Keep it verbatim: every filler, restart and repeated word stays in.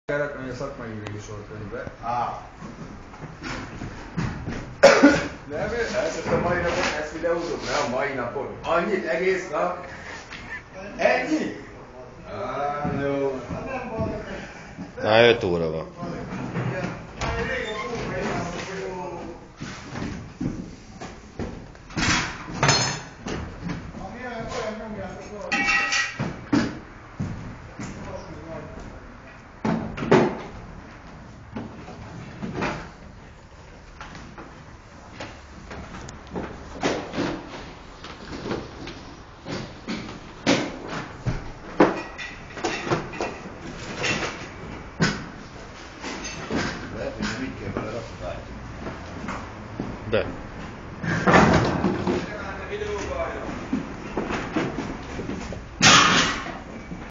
Ami a szakmai ülés volt közben. Á. Nem, ezt a mai napon ezt videózom, nem a mai napon. Annyit egész nap? Ennyi? Á, jó. Na, öt óra van. Lehet, hogy nem így kell bele rakni. De.